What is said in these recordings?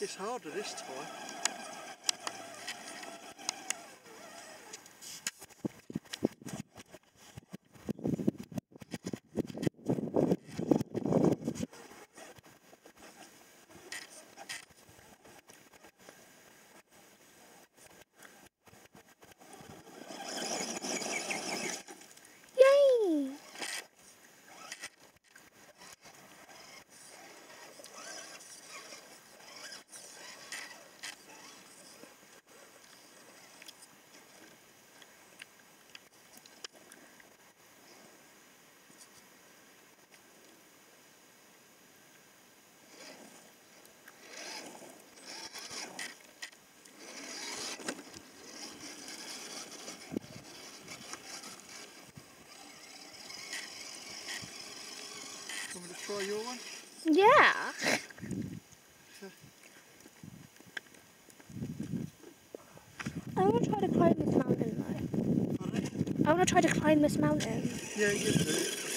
It's harder this time. Want me to try your one? Yeah. I want to try to climb this mountain though. Pardon? I want to try to climb this mountain. Yeah, you do.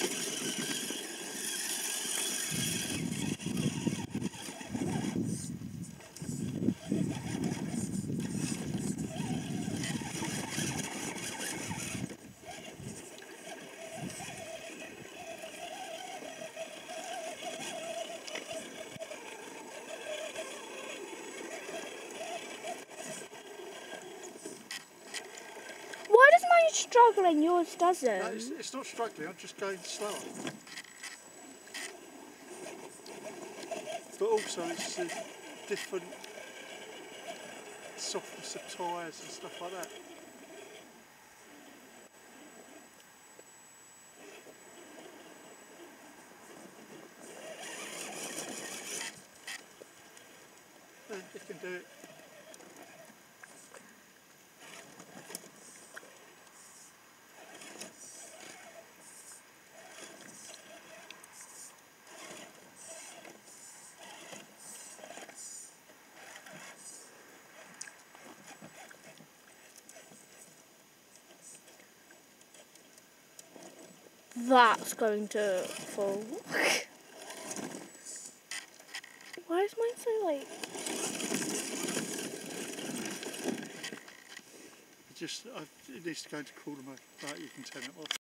Why does mine struggle and yours doesn't? No, it's not struggling, I'm just going slower. But also it's a different softness of tyres and stuff like that. Yeah, you can do it. That's going to fall. Why is mine so like... It needs to go into cooler mode, right, you can turn it off.